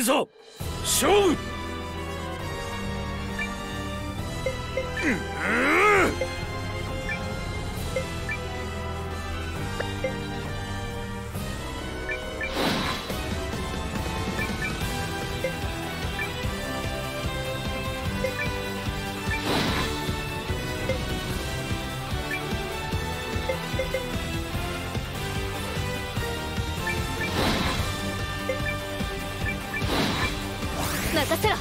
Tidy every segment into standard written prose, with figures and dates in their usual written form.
ざ勝負。 任せろ。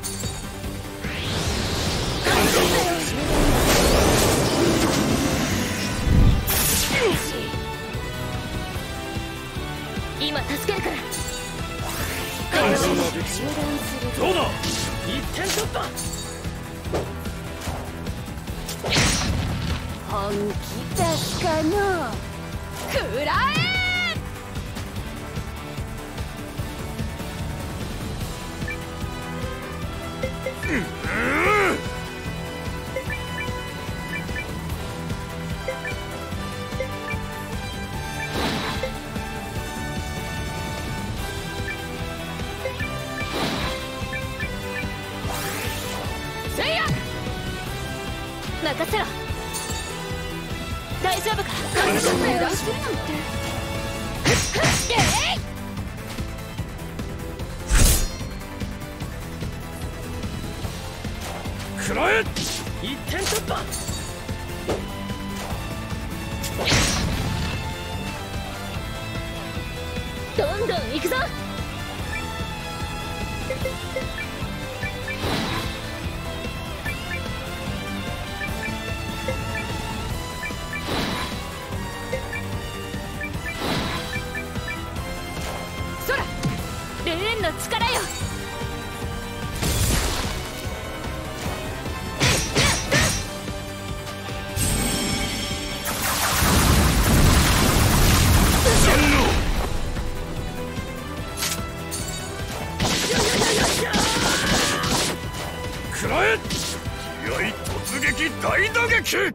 今助けるから。 どうだ。 一点突破。本気出すかの。食らえ。任せろ。大丈夫か。油断するなんて。 食らえ。 一点突破。どんどん行くぞ。そらレーンの力よ。 食らえ。気合突撃大打撃。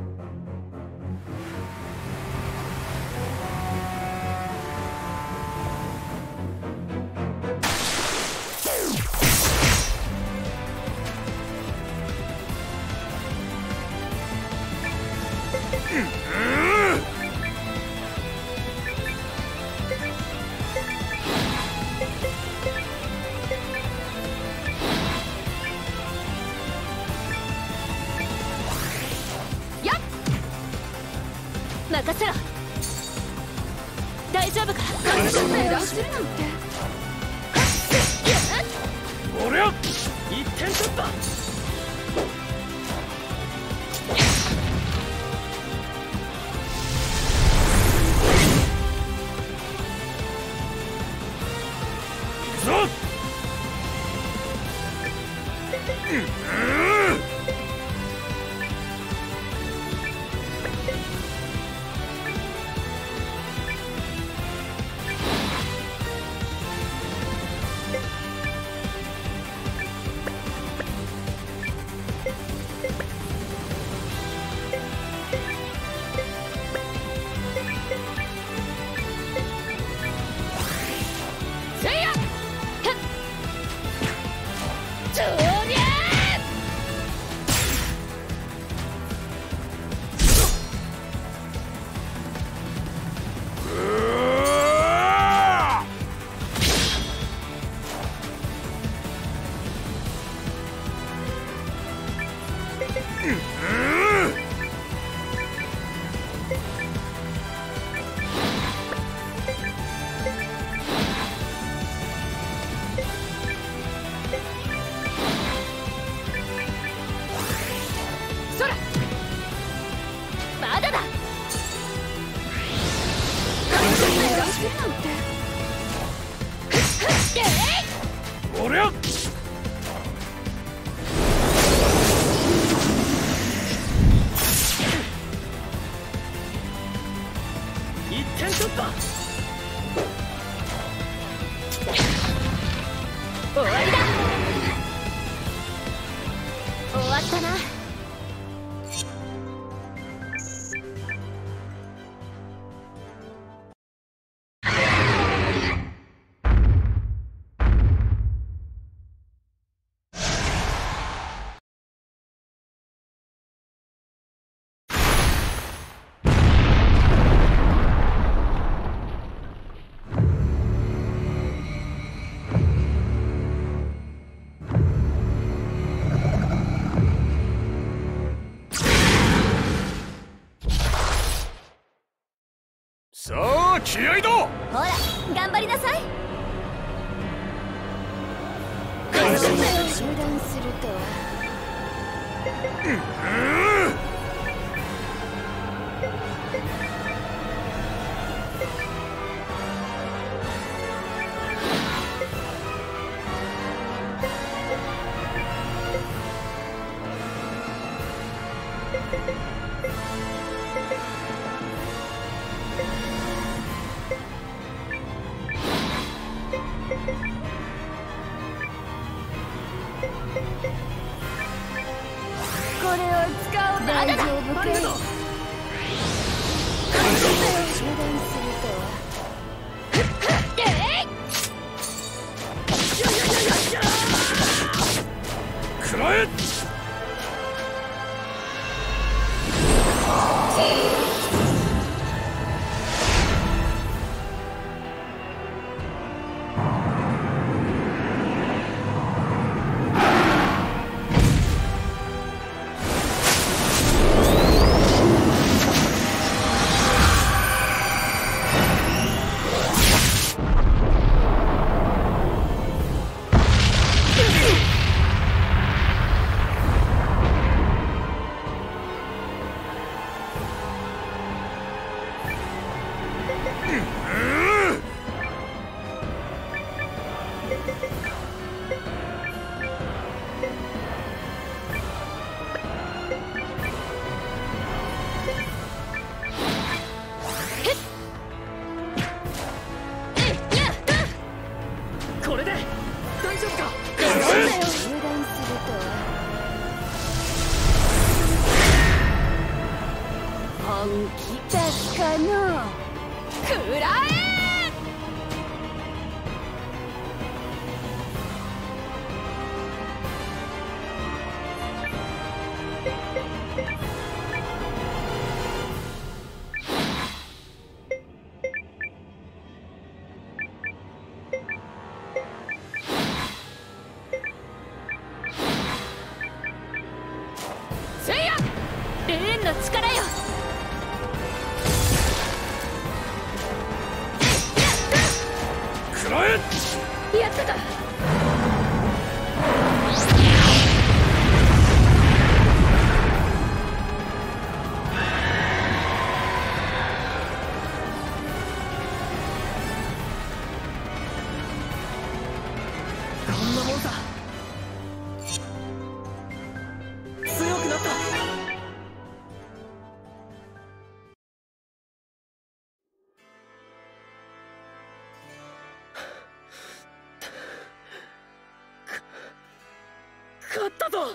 任せろ。大丈夫か。油断するなんて。 おりゃ。 一点突破。 行くぞ。おりゃ。 一点突破。終わりだ。終わったな。 さあ気合いだ。 ほら頑張りなさい。油断するとは。これを使う。まだだ。油断するとは。 くらえ。 これで大丈夫か。 油断するとは。本気出すかの。くらえ。せいやレーンの力よ。 くらえ。 やったか。 こんなもんさ。強くなった。勝ったぞ。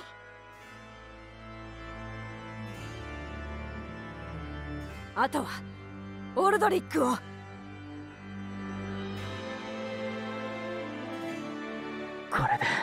あとはオルドリックを。 これで